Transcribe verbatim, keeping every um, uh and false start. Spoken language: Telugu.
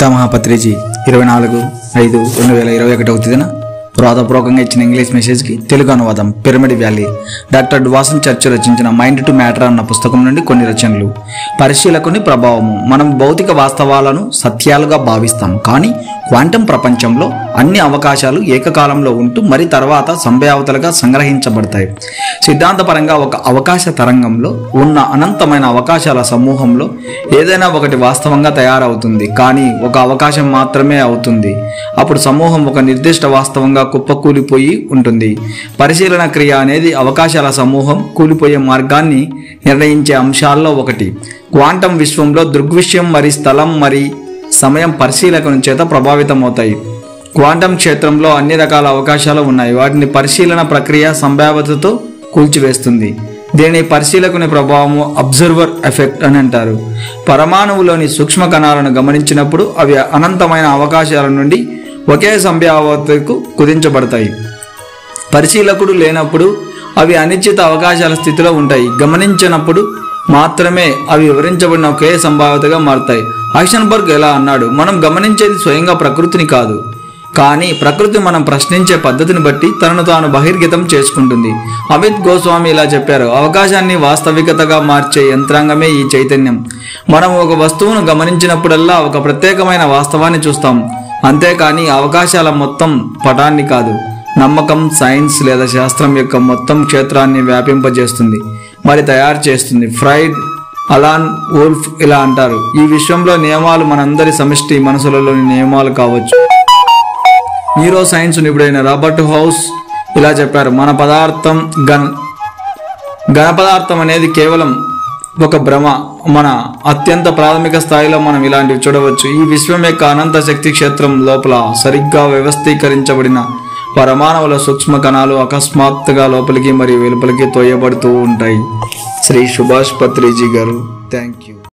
పితామహ పత్రిజీ ఇరవై నాలుగు ఐదు రెండు వేల ఇరవై ఒకటవ తేదీన వ్రాతపూర్వకంగా ఇచ్చిన ఇంగ్లీష్ మెసేజ్కి తెలుగు అనువాదం pyramid valley doctor Dawson Church రచించిన మైండ్ టు మ్యాటర్ అన్న పుస్తకం నుండి కొన్ని రచనలు. పరిశీలకుని ప్రభావము. మనం భౌతిక వాస్తవాలను సత్యాలుగా భావిస్తాం, కానీ క్వాంటం ప్రపంచంలో అన్ని అవకాశాలు ఏకకాలంలో ఉంటూ మరి తర్వాత సంభావ్యతలుగా సంగ్రహించబడతాయి. సిద్ధాంతపరంగా ఒక అవకాశ తరంగంలో ఉన్న అనంతమైన అవకాశాల సమూహంలో ఏదైనా ఒకటి వాస్తవంగా తయారవుతుంది, కానీ ఒక అవకాశం మాత్రమే అవుతుంది. అప్పుడు సమూహం ఒక నిర్దిష్ట వాస్తవంగా కుప్పకూలిపోయి ఉంటుంది. పరిశీలన క్రియ అనేది అవకాశాల సమూహం కూలిపోయే మార్గాన్ని నిర్ణయించే అంశాల్లో ఒకటి. క్వాంటం విశ్వంలో దృగ్విషయం మరి స్థలం మరి సమయం పరిశీలకుని చేత ప్రభావితమవుతాయి. క్వాంటం క్షేత్రంలో అన్ని రకాల అవకాశాలు ఉన్నాయి. వాటిని పరిశీలన ప్రక్రియ సంభావ్యతతో కూల్చివేస్తుంది. దీనిని పరిశీలకుని ప్రభావము అబ్జర్వర్ ఎఫెక్ట్ అని అంటారు. పరమాణువులోని సూక్ష్మ కణాలను గమనించినప్పుడు అవి అనంతమైన అవకాశాల నుండి ఒకే సంభావ్యతకు కుదించబడతాయి. పరిశీలకుడు లేనప్పుడు అవి అనిశ్చిత అవకాశాల స్థితిలో ఉంటాయి. గమనించినప్పుడు మాత్రమే అవి వివరించబడిన ఒకే సంభావ్యతగా మారుతాయి. హైసెన్బర్గ్ ఎలా అన్నాడు, మనం గమనించేది స్వయంగా ప్రకృతిని కాదు, కానీ ప్రకృతి మనం ప్రశ్నించే పద్ధతిని బట్టి తనను తాను బహిర్గతం చేసుకుంటుంది. అమిత్ గోస్వామి ఇలా చెప్పారు, అవకాశాన్ని వాస్తవికతగా మార్చే యంత్రాంగమే ఈ చైతన్యం. మనం ఒక వస్తువును గమనించినప్పుడల్లా ఒక ప్రత్యేకమైన వాస్తవాన్ని చూస్తాం, అంతేకాని అవకాశాల మొత్తం పటాన్ని కాదు. నమ్మకం సైన్స్ లేదా శాస్త్రం యొక్క మొత్తం క్షేత్రాన్ని వ్యాపింపజేస్తుంది, మరి తయారు చేస్తుంది. ఫ్రైడ్, అలాన్ వోల్ఫ్ ఇలా అంటారు, ఈ విశ్వంలో నియమాలు మనందరి సమిష్టి మనసులలోని నియమాలు కావచ్చు. న్యూరో సైన్స్ నిపుణుడైన రాబర్ట్ హౌస్ ఇలా చెప్పారు, మన పదార్థం గణ ఘన పదార్థం అనేది కేవలం ఒక భ్రమ. మన అత్యంత ప్రాథమిక స్థాయిలో మనం ఇలాంటివి చూడవచ్చు. ఈ విశ్వం యొక్క అనంత శక్తి క్షేత్రం లోపల సరిగ్గా వ్యవస్థీకరించబడిన పరమాణువుల సూక్ష్మ కణాలు అకస్మాత్తుగా లోపలికి మరియు వెలుపలికి తోయబడుతూ ఉంటాయి. శ్రీ సుభాష్ పత్రిజీ గారు. Thank you.